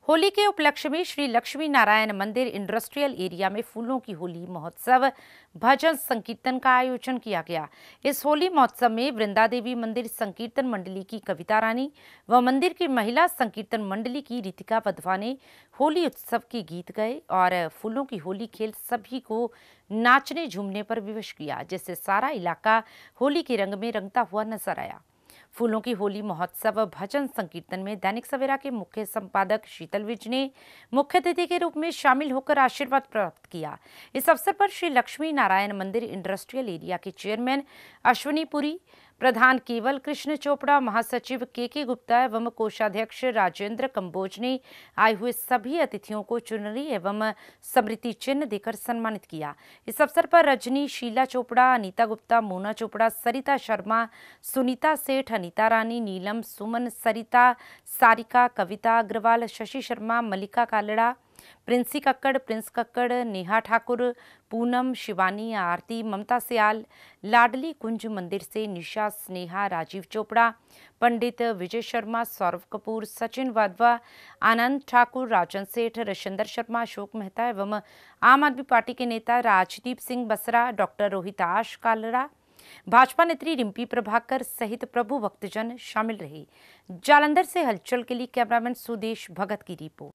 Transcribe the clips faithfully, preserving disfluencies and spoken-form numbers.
होली के उपलक्ष्य में श्री लक्ष्मी नारायण मंदिर इंडस्ट्रियल एरिया में फूलों की होली महोत्सव भजन संकीर्तन का आयोजन किया गया। इस होली महोत्सव में वृंदा देवी मंदिर संकीर्तन मंडली की कविता रानी व मंदिर की महिला संकीर्तन मंडली की रितिका वधवा ने होली उत्सव के गीत गाए और फूलों की होली खेल सभी को नाचने झूमने पर विवश किया, जिससे सारा इलाका होली के रंग में रंगता हुआ नजर आया। फूलों की होली महोत्सव भजन संकीर्तन में दैनिक सवेरा के मुख्य संपादक शीतल विज ने मुख्य अतिथि के रूप में शामिल होकर आशीर्वाद प्राप्त किया। इस अवसर पर श्री लक्ष्मी नारायण मंदिर इंडस्ट्रियल एरिया के चेयरमैन अश्विनी पुरी, प्रधान केवल कृष्ण चोपड़ा, महासचिव के के गुप्ता एवं कोषाध्यक्ष राजेंद्र कंबोज ने आए हुए सभी अतिथियों को चुनरी एवं स्मृति चिन्ह देकर सम्मानित किया। इस अवसर पर रजनी, शीला चोपड़ा, अनीता गुप्ता, मोना चोपड़ा, सरिता शर्मा, सुनीता सेठ, अनीता रानी, नीलम, सुमन, सरिता, सारिका, कविता अग्रवाल, शशि शर्मा, मल्लिका कालड़ा, प्रिंसी कक्कड़, प्रिंस कक्कड़, नेहा ठाकुर, पूनम, शिवानी, आरती, ममता सियाल, लाडली कुंज मंदिर से निशा, स्नेहा, राजीव चोपड़ा, पंडित विजय शर्मा, सौरभ कपूर, सचिन वाधवा, आनंद ठाकुर, राजन सेठ, रशिंदर शर्मा, अशोक मेहता एवं आम आदमी पार्टी के नेता राजदीप सिंह बसरा, डॉक्टर रोहिताश कालरा, भाजपा नेत्री रिम्पी प्रभाकर सहित प्रभु भक्तजन शामिल रहे। जालंधर से हलचल के लिए कैमरामैन सुदेश भगत की रिपोर्ट।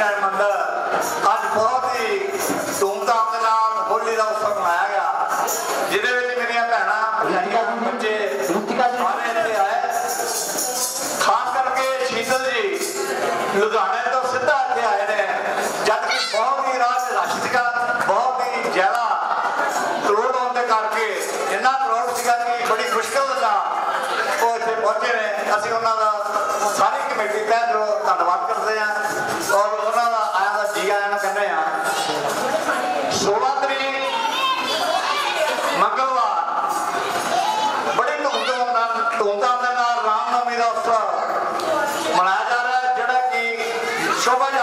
नारायण मंदिर अज बहुत ही धूमधाम के नाल होली का उत्सव मनाया गया, जिहदे विच मेरियां भैणां बच्चे सारे इत्थे आए। खास करके शीतल जी लुधियाने तो सीधा इत्थे आए ने, जबकि बहुत ही राह रश सीगा, बहुत ही ज्यादा करोड़ होने के करके इन्ना करोड़ सीगा कि बड़ी मुश्किल नाल वो इत्थे पहुंचे ने। असीं उन्हां दा सारी कमेटी तहत धन्नवाद करते हैं और उन्होंने आया का जी आया कहते हैं। सोलह तरीक मंगलवार बड़ी धूमधाम धूमधाम के नाल रामनवमी का उत्सव मनाया जा रहा है, जोड़ा कि शोभा